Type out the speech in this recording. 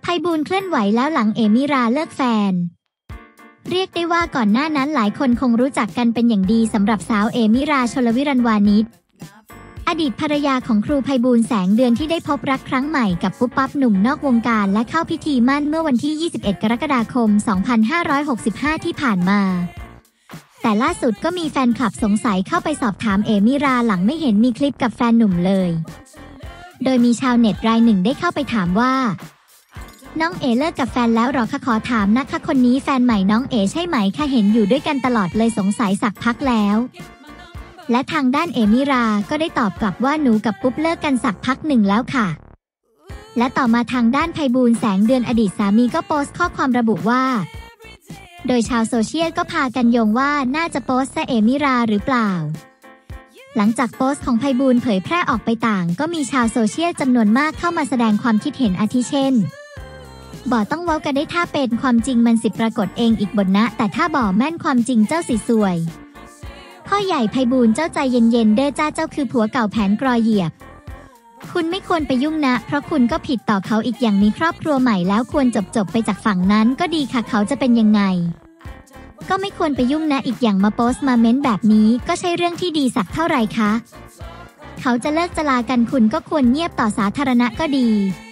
ไพบูลย์เคลื่อนไหวแล้วหลังเอมิราเลิกแฟนเรียกได้ว่าก่อนหน้านั้นหลายคนคงรู้จักกันเป็นอย่างดีสำหรับสาวเอมิราชลวิรัญวานิชอดีตภรรยาของครูไพบูลย์แสงเดือนที่ได้พบรักครั้งใหม่กับปุ๊บปั๊บหนุ่มนอกวงการและเข้าพิธีมั่นเมื่อวันที่ 21 กรกฎาคม 2565 ที่ผ่านมาแต่ล่าสุดก็มีแฟนคลับสงสัยเข้าไปสอบถามเอมิราหลังไม่เห็นมีคลิปกับแฟนหนุ่มเลยโดยมีชาวเน็ตรายหนึ่งได้เข้าไปถามว่าน้องเอเลิกกับแฟนแล้วหรอคะขอถามนะคะคนนี้แฟนใหม่น้องเอใช่ไหมคะเห็นอยู่ด้วยกันตลอดเลยสงสัยสักพักแล้วและทางด้านเอมิราก็ได้ตอบกลับว่าหนูกับปุ๊บเลิกกันสักพักหนึ่งแล้วค่ะและต่อมาทางด้านไพบูลย์แสงเดือนอดีตสามีก็โพสต์ข้อความระบุว่าโดยชาวโซเชียลก็พากันโยงว่าน่าจะโพสต์ซะเอมิราหรือเปล่าหลังจากโพสต์ของไพบูลย์เผยแพร่ออกไปต่างก็มีชาวโซเชียลจำนวนมากเข้ามาแสดงความคิดเห็นอาทิเช่นบ่ต้องเว้ากันได้ถ้าเป็นความจริงมันสิปรากฏเองอีกบนนะแต่ถ้าบ่แม่นความจริงเจ้าสิสวยพ่อใหญ่ไพบูลย์เจ้าใจเย็นๆเด้อจ้าเจ้าคือผัวเก่าแผนกรอยเหยียบคุณไม่ควรไปยุ่งนะเพราะคุณก็ผิดต่อเขาอีกอย่างมีครอบครัวใหม่แล้วควรจบไปจากฝั่งนั้นก็ดีค่ะเขาจะเป็นยังไงก็ไม่ควรไปยุ่งนะอีกอย่างมาโพสต์มาเม้นแบบนี้ก็ใช่เรื่องที่ดีสักเท่าไหร่คะเขาจะเลิกจะลากันคุณก็ควรเงียบต่อสาธารณะก็ดี